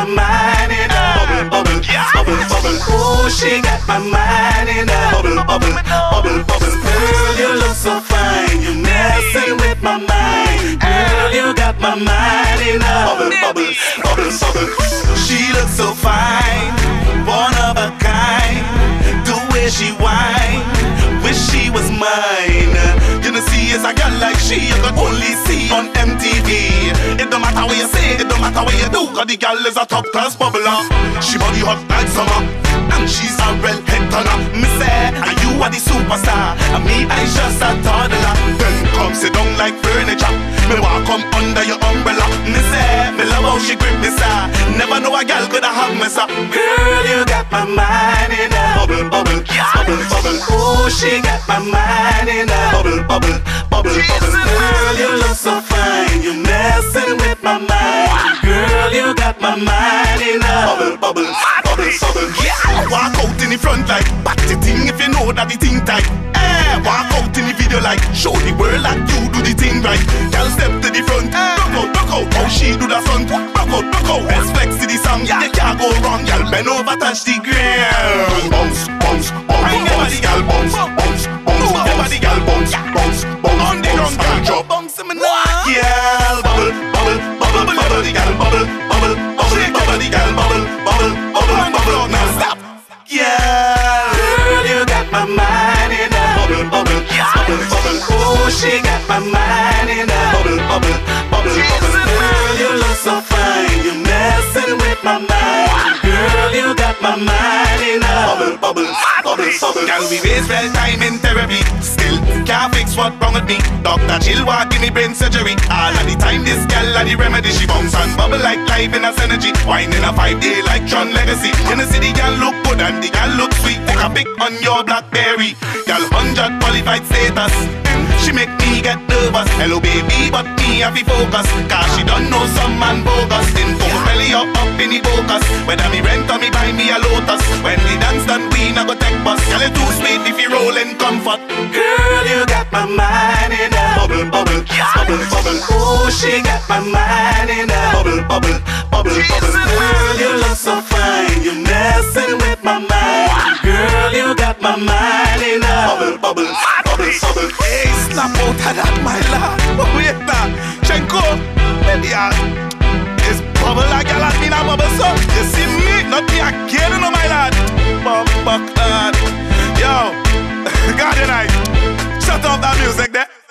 my mind in a bubble, bubble, bubble, bubble. Oh, she got my mind in a bubble, bubble, bubble, bubble. Girl, you look so fine, you messing with my mind. Girl, you got my mind in a bubble, bubble, bubble, bubble. She looks so fine, one of a kind. The way she whine, wish she was mine. You know, see, it's a girl like she you could only see on MTV. It don't matter what you say, it don't matter what you do, cause the girl is a top class bubbler. She body hot like summer, and she's a real head turner. Me say, and you are the superstar, and me I just a toddler. Then come sit down like furniture, me walk come under your umbrella. Me say, me love how she grip me sir. Never know a girl coulda have me sir. Girl, you got my mind in a bubble, bubble, bubble, bubble. Oh, she got my mind in a bubble, bubble, bubble, bubble. Girl, you look so fine, you messing with my mind. Girl, you got my mind in a bubble, bubble, bubble, bubble. Walk out in the front like back the thing if you know that the thing tight. Walk out in the video like show the world that you do the thing right. Girl step to the front, rock out, how she do the front. Rock out, let's flex to the song. You can't go wrong, girl bend over, touch the ground. Bounce, bounce, bounce, bounce, girl bounce, bounce, bounce, move your body, girl bounce, bounce, bounce, on the ground, girl drop, bounce me now. Girl bubble, bubble, bubble, bubble, the girl bubble, bubble, bubble, bubble, the girl bubble, bubble, bubble, bubble. Now stop. Girl, you got my mind in a bubble, bubble, bubble, bubble. Oh, she got my mind in a bubble, bubble, bubble, bubble. Girl, you look so fine, you messing with my mind. Girl, you got my mind in a bubble, bubble, bubble, bubble. Girl, we waste real time in therapy, still can't fix what wrong with me. Dr. Chilwa give me brain surgery. All of the time, this girl are the remedy. She bounce and bubble like life in a synergy. Wine in a 5-day like Tron Legacy. You know see the girl look good and the girl look sweet. Take a pic on your BlackBerry. Girl 100 qualified status. She make me get nervous. Hello baby, but me have to focus. Cause she don't know some man bogus. Info belly up in the focus. Whether me rent or me buy me a Lotus. When we dance done we not go take bus. Girl you too sweet if you roll in comfort. Girl you got my mind in a bubble, bubble, bubble, bubble. Oh she got my mind in a bubble, bubble, bubble, bubble. Girl you look so fine, you messing with my mind. Girl you got my mind in a bubble, bubble, bubble, bubble. Hey, snap out of that, my lad. Wait now, Chenko, maybe it's bubble like a lot in a bubble, so you see me, not me again, no, my lad. Bumbuck lad. Yo, Guardian Night, shut off that music there.